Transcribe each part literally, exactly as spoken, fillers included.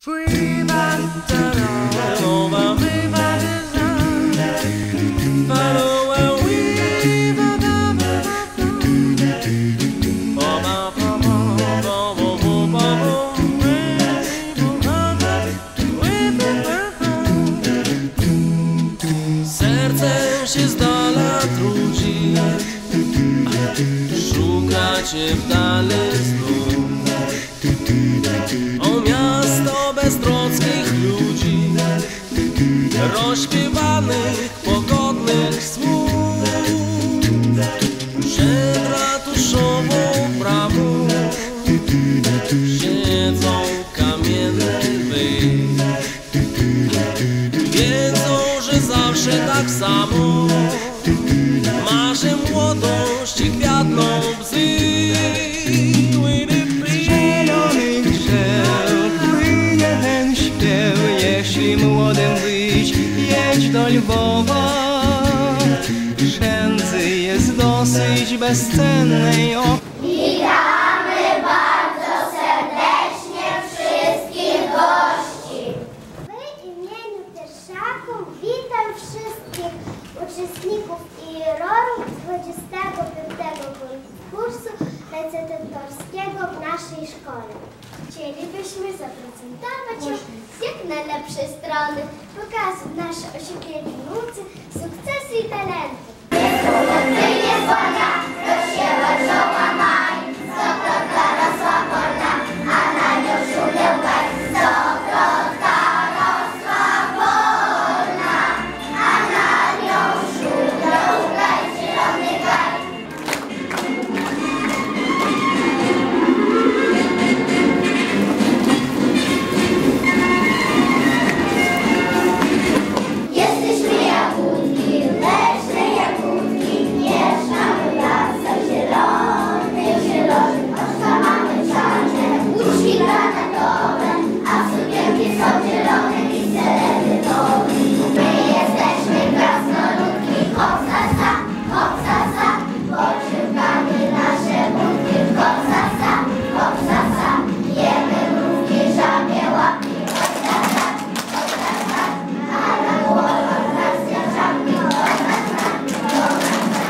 Serce się z dala trudzi, szuka cię w dale znów. O miasto beztroskich ludzi, rozśpiewanych, pogodnych słów. Przed ratuszową bramą siedzą kamienne lwy. Wiedzą, że zawsze tak samo marzy młodość i kwiatną bzy. Zielony krzew, płynie ten śpiew. Jeśli młodym być, jedź do Lwowa. Przędzy jest dosyć bezcennej. Witamy bardzo serdecznie wszystkich gości. W imieniu Terszaków witam wszystkich uczestników i jurorów dwudziestego piątego konkursu recytatorskiego w naszej szkole. Chcielibyśmy zaprezentować z jak najlepszej strony pokazu nasze osiągnięcia naucy, sukcesy i talenty. Nie słania, rozsiewa żoła maj, stokrotka rosła wolna, a na nią szumiał gaj. Stokrotka rosła wolna, a na nią szumiał gaj, zielony gaj. Jesteśmy jagódki, leśne jagódki, mieszkamy w lasach zielonych, zielonych. Oczka mamy czarne, łuczki granatowe, a sukienki są zielone i seledynowe. My jesteśmy krasnoludki, hop sa sa, hop sa sa, poczywamy nasze budki, hop sa sa, hop sa sa, jemy mrówki, żabie łapki, hop sa sa, hop sa sa, a na głowach nas zwierzaki, hop sa sa, hop sa sa.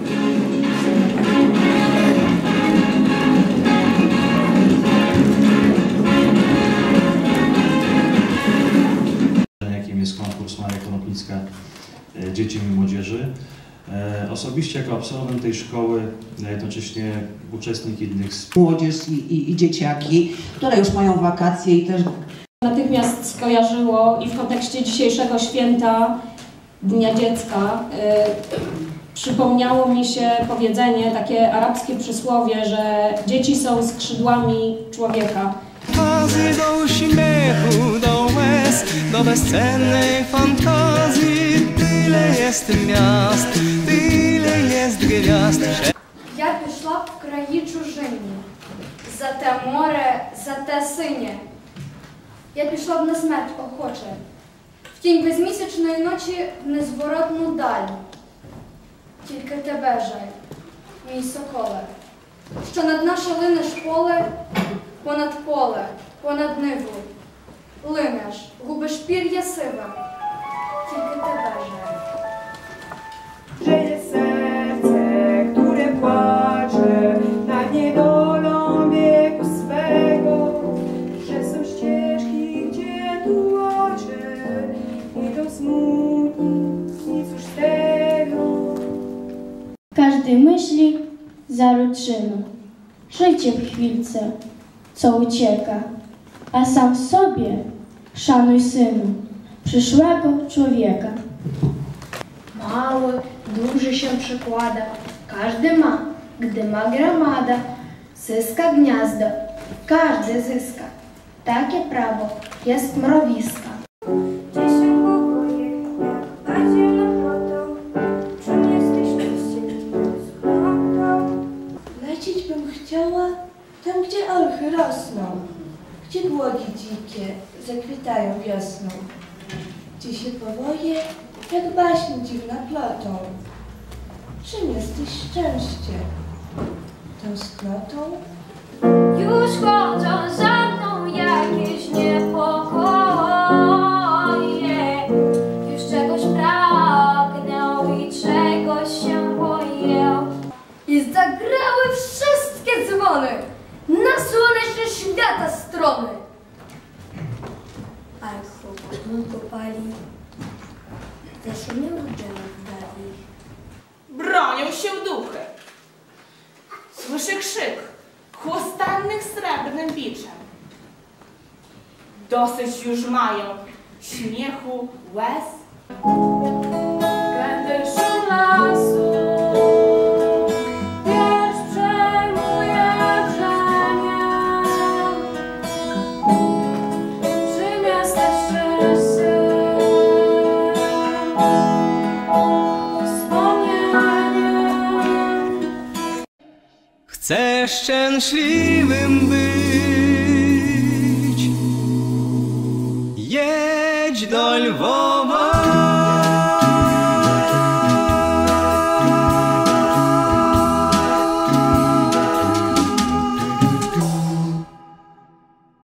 Jakim jest konkurs Maria Konopnicka Dzieci i Młodzieży. Osobiście jako absolwent tej szkoły, jednocześnie uczestnik innych młodzież i, i, i dzieciaki, które już mają wakacje i też natychmiast skojarzyło i w kontekście dzisiejszego święta Dnia Dziecka y, przypomniało mi się powiedzenie, takie arabskie przysłowie, że dzieci są skrzydłami człowieka. Fantazji do uśmiechu, do łez, do bezcennej fantazji. Tyle jest miast, tyle jest gwiazd. Я пішла б в краї чужині, за те море, за те синє. Я пішла б на смерть охоче, в тінь безмісячної ночі в незворотну даль. Тільки тебе жаль, мій соколе, що над наше линеш поле, понад поле, понад ниву. Линеш, губиш пір'я сиве, тільки тебе жаль. Że jest serce, które płacze nad niedolą wieku swego, że są ścieżki, gdzie tu oczy idą smutni, nic już z tego. Każdy myśli za ruczyną, życie w chwilce, co ucieka, a sam w sobie szanuj synu, przyszłego człowieka. Mały, duży się przykłada, każdy ma, gdy ma gromada. Zyska gniazdo, każdy zyska, takie prawo jest mrowiska. Gdzie się poboje, a zimno wodą, czym jesteś szczęście, schłotą. Lecieć bym chciała tam, gdzie olchy rosną, gdzie głogi dzikie zakwitają wiosną, gdzie się powoje jak baśń dziwna plotą. Czym jesteś szczęście? Tęsknotą? Już chodzą za mną jakieś niepokój. tłum popali. Zaszumiał drzewa w dali. Bronią się duchy. Słyszę krzyk chłostannych srebrnym biczem. Dosyć już mają śmiechu, łez. Będę szum lasu, wiersz przejmuje wrzenie. Przy miastach szczęście, wspomnienie. Chcę szczęśliwym być. Jedź do Lwowa.